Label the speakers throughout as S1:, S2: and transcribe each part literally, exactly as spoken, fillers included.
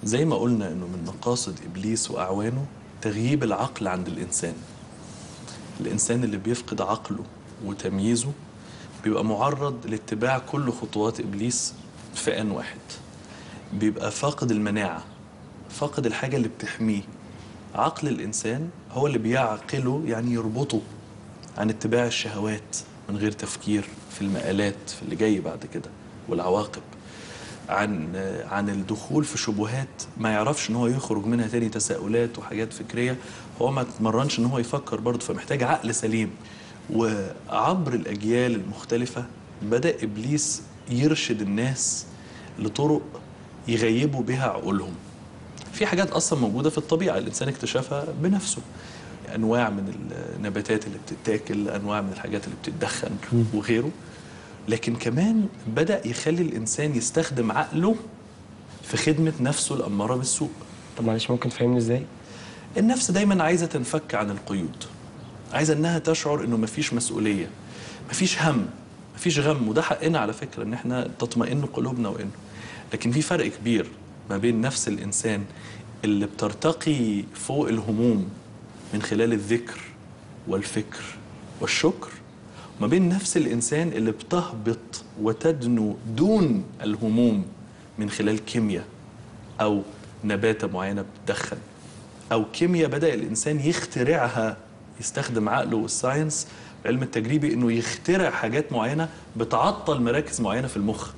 S1: زي ما قلنا انه من مقاصد ابليس واعوانه تغييب العقل عند الانسان. الانسان اللي بيفقد عقله وتمييزه بيبقى معرض لاتباع كل خطوات ابليس في آن واحد. بيبقى فاقد المناعة، فاقد الحاجة اللي بتحميه. عقل الانسان هو اللي بيعقله، يعني يربطه عن اتباع الشهوات من غير تفكير في المآلات في اللي جاي بعد كده والعواقب، عن عن الدخول في شبهات ما يعرفش ان هو يخرج منها تاني، تساؤلات وحاجات فكريه هو ما اتمرنش ان هو يفكر برضه، فمحتاج عقل سليم. وعبر الاجيال المختلفه بدا ابليس يرشد الناس لطرق يغيبوا بها عقولهم. في حاجات اصلا موجوده في الطبيعه الانسان اكتشفها بنفسه، انواع من النباتات اللي بتتاكل، انواع من الحاجات اللي بتتدخن وغيره. لكن كمان بدأ يخلي الإنسان يستخدم عقله في خدمة نفسه الأمارة بالسوء.
S2: طب معلش ممكن تفهمني ازاي؟
S1: النفس دايما عايزة تنفك عن القيود، عايزة إنها تشعر إنه مفيش مسؤولية، مفيش هم، مفيش غم. وده حقنا على فكرة إن إحنا تطمئن قلوبنا وإنه، لكن في فرق كبير ما بين نفس الإنسان اللي بترتقي فوق الهموم من خلال الذكر والفكر والشكر، ما بين نفس الإنسان اللي بتهبط وتدنو دون الهموم من خلال كيمياء أو نباتة معينة بتدخن، أو كيمياء بدأ الإنسان يخترعها، يستخدم عقله والساينس العلم التجريبي إنه يخترع حاجات معينة بتعطل مراكز معينة في المخ،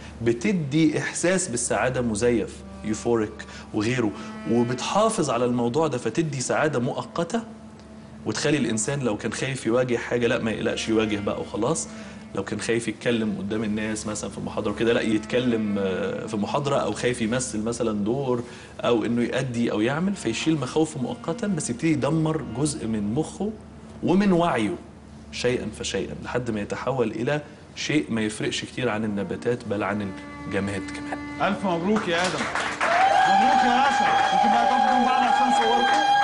S1: بتدي إحساس بالسعادة مزيف، يوفوريك وغيره، وبتحافظ على الموضوع ده فتدي سعادة مؤقتة، وتخلي الإنسان لو كان خايف يواجه حاجة لا ما يقلقش، يواجه بقى وخلاص. لو كان خايف يتكلم قدام الناس مثلا في محاضرة وكده لا يتكلم في محاضرة، أو خايف يمثل مثلا دور أو إنه يأدي أو يعمل، فيشيل مخاوفه مؤقتا بس يبتدي يدمر جزء من مخه ومن وعيه شيئا فشيئا لحد ما يتحول إلى شيء ما يفرقش كتير عن النباتات بل عن الجماد كمان.
S3: ألف مبروك يا آدم. مبروك يا رشا. ممكن بقى تقفوا جنب بعض عشان صوركم؟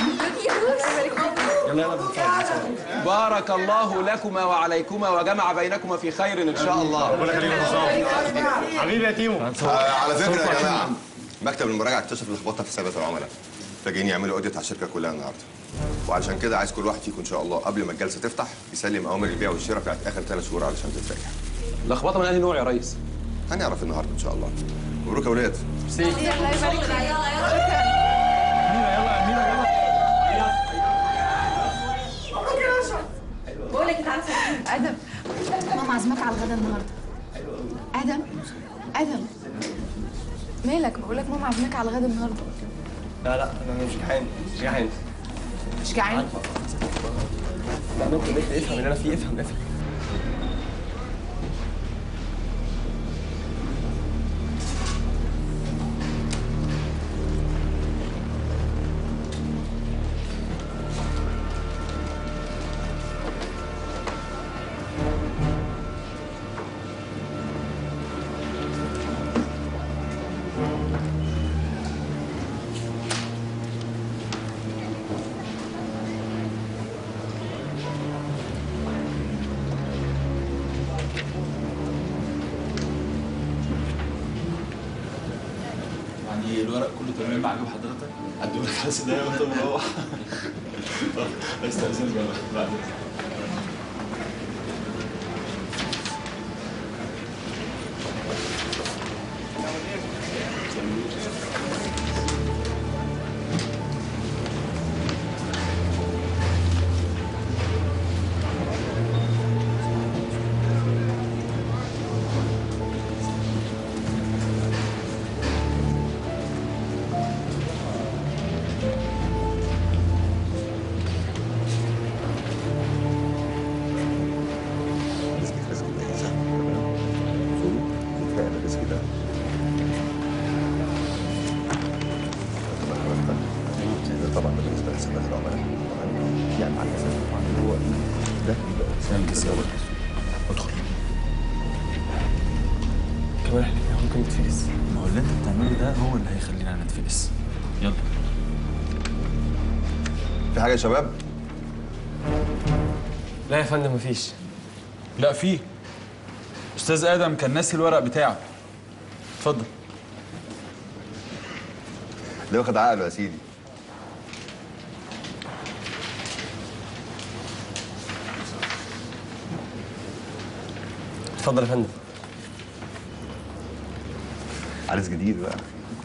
S3: يلا يلا بنصور.
S4: بارك الله لكما وعليكما وجمع بينكما في خير ان شاء الله.
S3: ربنا يخليك يا مصطفى. حبيبي يا تيمو.
S5: آه على فكره يا جماعه، مكتب المراجعه اكتشف لخبطه في حسابات العملاء، محتاجين يعملوا اوديت على الشركه كلها النهارده. وعلشان كده عايز كل واحد فيكم ان شاء الله قبل ما الجلسه تفتح يسلم اوامر البيع والشراء بتاعت اخر ثلاث شهور علشان تتراجع.
S4: لخبطه من انهي نوع يا ريس؟
S5: هنعرف النهارده ان شاء الله. مبروك يا ولاد.
S2: ميرسي.
S6: الله يبارك فيك. يلا يلا
S3: أميرة يلا أميرة يلا.
S6: بقول لك تعالى ادم، ماما عازماك على الغدا النهارده. ادم ادم مالك؟ بقول لك ماما عازماك على الغدا النهارده.
S2: لا لا انا مش جعان، مش جعان.
S6: مش جعان؟
S2: لا ممكن انت افهم اللي انا فيه، افهم افهم.
S1: يعني الورق كله تمام عجب حضرتك؟ هديهولك حاسس ان وانت مروح. استاذنك بعد
S5: طبعا بالنسبه لحسابات العملاء يعني على اساس طبعا هو ده يبقى سهل جدا.
S1: ادخل.
S2: كمان احنا ممكن نتفقس.
S1: ما هو اللي انت بتعمله ده هو اللي هيخلينا نتفقس. يلا.
S5: في حاجه يا شباب؟
S2: لا يا فندم مفيش.
S3: لا في. استاذ ادم كان ناسي الورق بتاعه. اتفضل.
S5: ده واخد عقله يا سيدي.
S2: اتفضل يا فندم.
S5: عريس جديد بقى.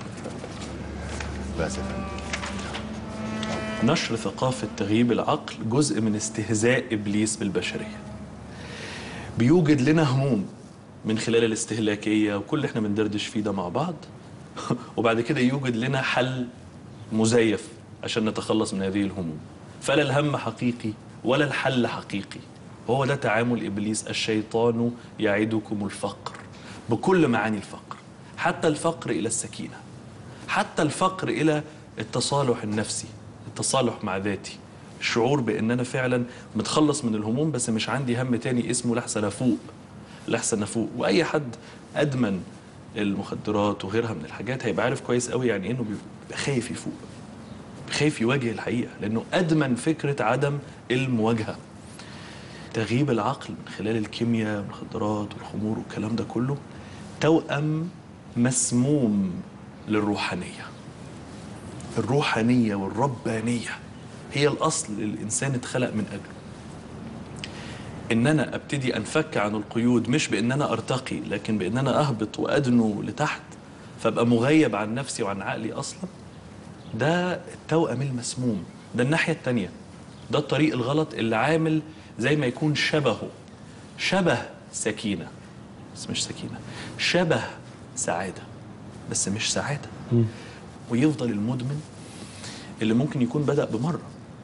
S5: بس يا فندم.
S1: نشر ثقافة تغييب العقل جزء من استهزاء إبليس بالبشرية. بيوجد لنا هموم من خلال الاستهلاكية وكل اللي احنا بندردش فيه ده مع بعض وبعد كده يوجد لنا حل مزيف عشان نتخلص من هذه الهموم. فلا الهم حقيقي ولا الحل حقيقي. وهو ده تعامل إبليس. الشيطان يعدكم الفقر بكل معاني الفقر، حتى الفقر إلى السكينة، حتى الفقر إلى التصالح النفسي، التصالح مع ذاتي، الشعور بأن أنا فعلا متخلص من الهموم بس مش عندي هم تاني اسمه لحسن أفوق، لحسن أفوق. وأي حد أدمن المخدرات وغيرها من الحاجات هيبقى عارف كويس قوي يعني إنه بيبقى خايف يفوق، خايف يواجه الحقيقة، لأنه أدمن فكرة عدم المواجهة. تغييب العقل من خلال الكيمياء والمخدرات والخمور والكلام ده كله توأم مسموم للروحانية. الروحانية والربانية هي الأصل اللي الإنسان اتخلق من أجله. إن أنا أبتدي أنفك عن القيود مش بإن أنا أرتقي، لكن بإن أنا أهبط وأدنو لتحت فأبقى مغيب عن نفسي وعن عقلي أصلا. ده التوأم المسموم، ده الناحية التانية، ده الطريق الغلط اللي عامل زي ما يكون شبهه، شبه سكينة بس مش سكينة، شبه سعادة بس مش سعادة. م. ويفضل المدمن اللي ممكن يكون بدأ بمرة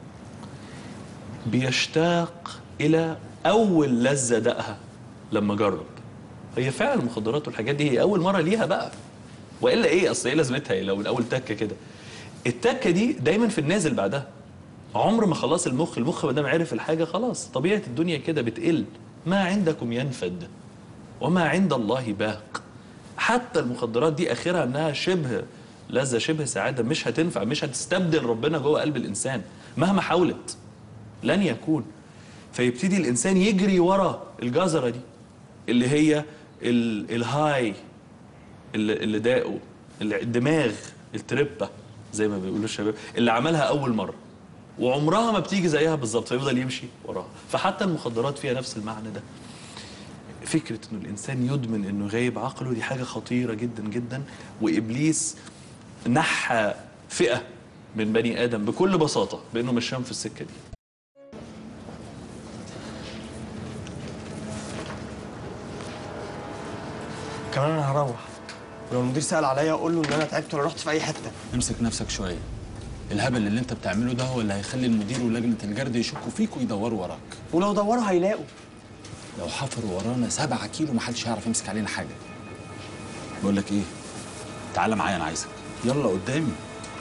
S1: بيشتاق إلى أول لذة دقها لما جرب. هي فعلا المخدرات والحاجات دي هي أول مرة ليها بقى، وإلا إيه؟ أصل إيه لازمتها لو الأول تكة كده؟ التكة دي دايما في النازل بعدها. عمر ما خلاص المخ المخ ما دام عرف الحاجة خلاص طبيعة الدنيا كده بتقل. ما عندكم ينفد وما عند الله باق. حتى المخدرات دي آخرها إنها شبه لذة، شبه سعادة، مش هتنفع، مش هتستبدل ربنا جوه قلب الإنسان مهما حاولت، لن يكون. فيبتدي الإنسان يجري ورا الجزرة دي اللي هي ال الهاي اللي, اللي داقه الدماغ، التربة زي ما بيقولوا الشباب، اللي عملها أول مرة وعمرها ما بتيجي زيها بالظبط، فيفضل يمشي وراها. فحتى المخدرات فيها نفس المعنى ده. فكرة إنه الإنسان يدمن إنه غايب عقله دي حاجة خطيرة جدا جدا، وإبليس نحى فئة من بني آدم بكل بساطة بأنه مشاهم في السكة دي.
S2: كمان انا هروح، ولو المدير سأل عليا اقول له ان انا تعبت ولا رحت في اي حته.
S7: امسك نفسك شويه. الهبل اللي انت بتعمله ده هو اللي هيخلي المدير ولجنه الجرد يشكوا فيك ويدوروا وراك.
S2: ولو دوروا هيلاقوا.
S7: لو حفروا ورانا سبعة كيلو محدش هيعرف يمسك علينا حاجه. بقول لك ايه؟ تعالى معايا انا عايزك. يلا قدامي.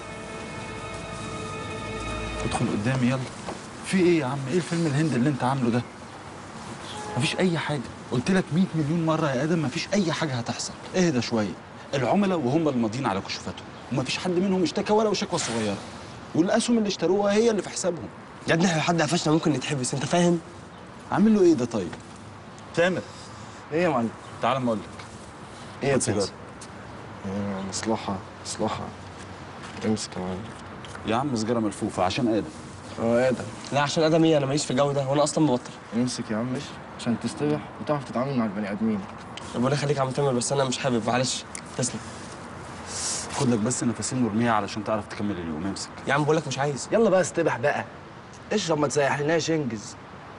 S7: ادخل قدامي يلا. في ايه يا عم؟ ايه الفيلم الهندي اللي انت عامله ده؟ مفيش اي حاجه. قلت لك مية مليون مره يا ادم مفيش اي حاجه هتحصل. اهدى شويه. العملاء وهم الماضيين على كشوفاتهم ومفيش حد منهم اشتكى ولا شكوى صغيره، والاسهم اللي اشتروها هي اللي في حسابهم.
S2: يا ابني احنا لو حد قفشنا ممكن نتحبس، انت فاهم؟
S7: عامل له ايه ده طيب؟ تامر
S2: ايه يا معلم؟
S7: تعال ما اقول لك.
S2: ايه يا
S7: سيجاره؟
S2: مصلحه مصلحه. امسك يا معلم.
S7: يا عم سجاره ملفوفه عشان ادم.
S2: اه ادم. لا عشان ادم ايه؟ انا ماليش في الجو ده وانا اصلا مبطل.
S8: امسك يا عم مش عشان تستريح وتعرف تتعامل مع البني ادمين.
S2: ربنا يخليك يا عم تامر، بس انا مش حابب، معلش. تسلم.
S7: خد لك بس نفسين وارميها علشان تعرف تكمل اليوم. امسك
S2: يا عم بقول لك مش عايز.
S8: يلا بقى استبح بقى، اشرب ما تسيحلناش، انجز.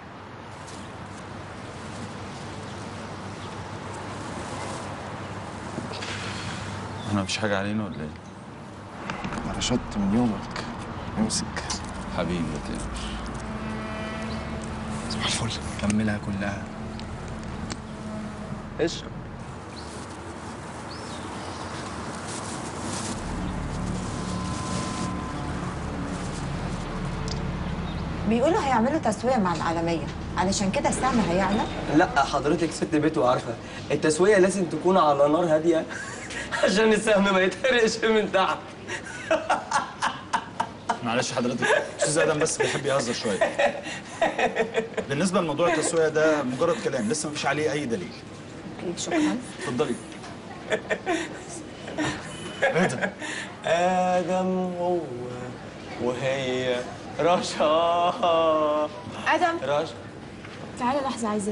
S7: احنا مفيش حاجه علينا ولا ايه؟
S8: انا رشدت من يومك. امسك
S7: حبيبي يا تامر.
S8: صباح الفل. كملها كلها. اشرب.
S9: بيقولوا هيعملوا تسوية مع العالمية، علشان كده السهم هيعلى.
S2: لا حضرتك ست بيت وعارفه التسويه لازم تكون على نار هاديه عشان السهم ما يتحرقش من تحت.
S10: معلش حضرتك، استاذ ادم بس بيحب يهزر شويه. بالنسبه لموضوع التسويه ده مجرد كلام، لسه مفيش عليه اي دليل.
S9: شكرا.
S10: اتفضلي.
S7: ايه ده؟
S2: ادم هو وهي رشا.
S6: ادم
S2: رشا
S6: تعالى لحظه عايزاك.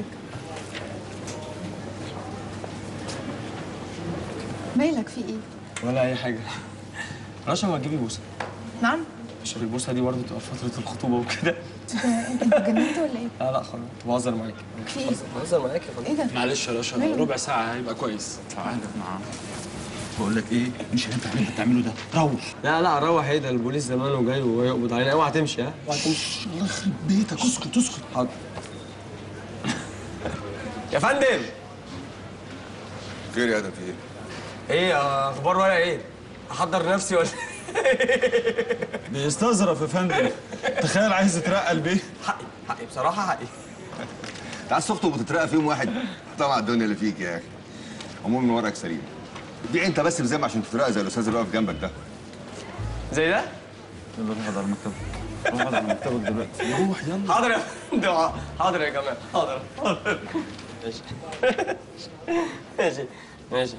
S6: مالك في ايه؟
S2: ولا اي حاجه. رشا ما تجيبي بوسه.
S6: نعم.
S2: عشان البوسه دي برضه تبقى في فتره الخطوبه وكده.
S6: انت اتجننت ولا ايه؟
S2: لا لا خلاص كنت بهزر معاك.
S6: في ايه؟
S2: بهزر معاك يا فندم.
S6: ايه ده؟
S7: معلش يا رشا،
S6: ماله؟
S7: ربع ساعة هيبقى كويس. تعالى معاه. بقول لك ايه، مش هينفع اللي انت بتعمله ده، روح.
S2: لا لا روح ايه ده، البوليس زمانه جاي ويقبض علينا. اوعى تمشي ها، اوعى تمشي.
S7: الله يخرب بيتك، اسكت اسكت.
S2: حاضر. يا فندم.
S5: خير يا ادم، في ايه؟
S2: ايه اخبار ورقه ايه؟ احضر نفسي ولا
S10: بيستظرف يا فندم. تخيل عايز يترقى بيه.
S2: حقي حقي بصراحه حقي.
S5: انت عايز تخطب وتترقى في يوم واحد؟ طبعا الدنيا اللي فيك يا اخي. عموما ورقك سليم. بيع انت بس بزي عشان تترقى زي الاستاذ اللي واقف جنبك ده.
S2: زي ده؟
S7: يلا روح اقعد على المكتب. روح اقعد على مكتبك دلوقتي. روح يلا.
S2: حاضر يا فندم، حاضر يا جماعه، حاضر حاضر. ماشي ماشي ماشي.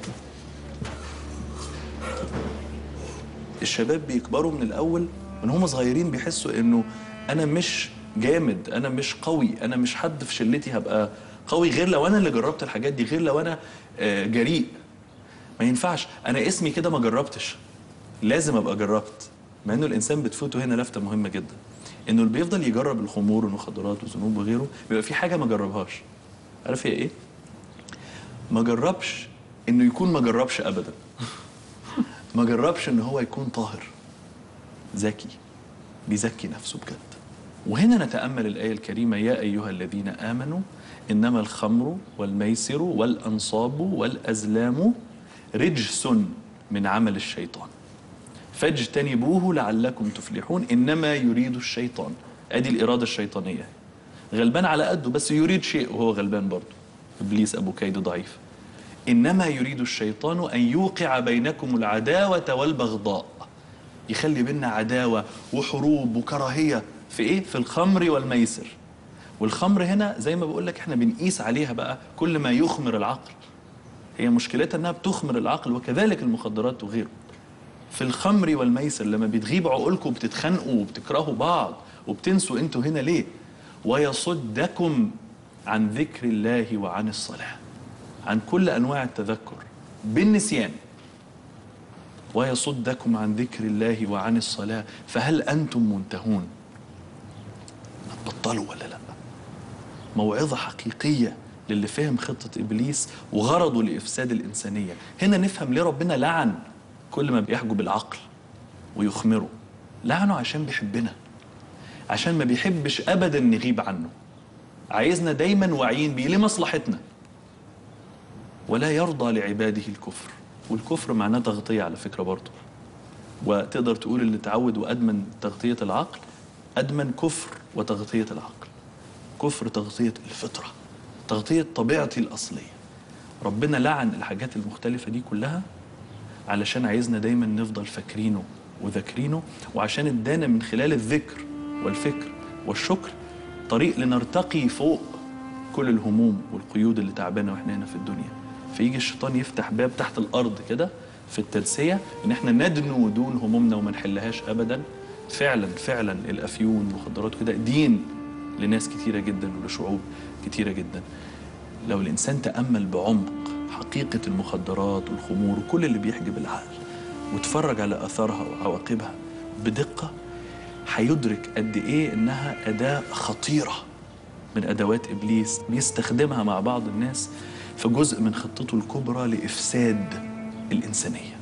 S1: الشباب بيكبروا من الاول من هم صغيرين، بيحسوا انه انا مش جامد، انا مش قوي، انا مش حد في شلتي هبقى قوي غير لو انا اللي جربت الحاجات دي، غير لو انا آه، جريء. ما ينفعش انا اسمي كده ما جربتش، لازم ابقى جربت. مع انه الانسان بتفوته هنا لفته مهمه جدا، انه اللي بيفضل يجرب الخمور والمخدرات والذنوب وغيره بيبقى في حاجه ما جربهاش. عارف هي ايه؟ ما جربش انه يكون ما جربش ابدا. ما جربش ان هو يكون طاهر ذكي بيزكي نفسه بجد. وهنا نتامل الايه الكريمه: يا ايها الذين امنوا انما الخمر والميسر والانصاب والازلام رجس من عمل الشيطان فاجتنبوه لعلكم تفلحون. انما يريد الشيطان، ادي الاراده الشيطانيه، غلبان على قده بس يريد شيء وهو غلبان برضه. ابليس ابو كيد ضعيف. انما يريد الشيطان ان يوقع بينكم العداوه والبغضاء، يخلي بينا عداوه وحروب وكراهيه في ايه؟ في الخمر والميسر. والخمر هنا زي ما بقول لك احنا بنقيس عليها بقى كل ما يخمر العقل. هي مشكلتها انها بتخمر العقل، وكذلك المخدرات وغيره. في الخمر والميسر لما بتغيب عقولكم بتتخانقوا وبتكرهوا بعض وبتنسوا انتوا هنا ليه. ويصدكم عن ذكر الله وعن الصلاة، عن كل انواع التذكر بالنسيان. ويصدكم عن ذكر الله وعن الصلاة فهل انتم منتهون؟ هتبطلوا ولا لا؟ موعظة حقيقية للي فهم خطة إبليس وغرضه لإفساد الإنسانية. هنا نفهم ليه ربنا لعن كل ما بيحجب العقل ويخمره. لعنه عشان بيحبنا، عشان ما بيحبش أبدا نغيب عنه، عايزنا دايما واعيين بيه لمصلحتنا. ولا يرضى لعباده الكفر، والكفر معناه تغطية على فكرة برضه. وتقدر تقول اللي تعود وأدمن تغطية العقل أدمن كفر وتغطية العقل. كفر تغطية الفطرة، تغطية طبيعتي الأصلية. ربنا لعن الحاجات المختلفة دي كلها علشان عايزنا دايما نفضل فاكرينه وذاكرينه، وعشان ادانا من خلال الذكر والفكر والشكر طريق لنرتقي فوق كل الهموم والقيود اللي تعبانا واحنا هنا في الدنيا. فيجي الشيطان يفتح باب تحت الأرض كده في التدسية ان احنا ندنو دون همومنا وما نحلهاش أبدا. فعلا فعلا الأفيون والمخدرات كده دين لناس كتيرة جدا ولشعوب كتيرة جدا. لو الإنسان تأمل بعمق حقيقة المخدرات والخمور وكل اللي بيحجب العقل وتفرج على أثارها وعواقبها بدقة، هيدرك قد إيه إنها أداة خطيرة من أدوات إبليس بيستخدمها مع بعض الناس في جزء من خطته الكبرى لإفساد الإنسانية.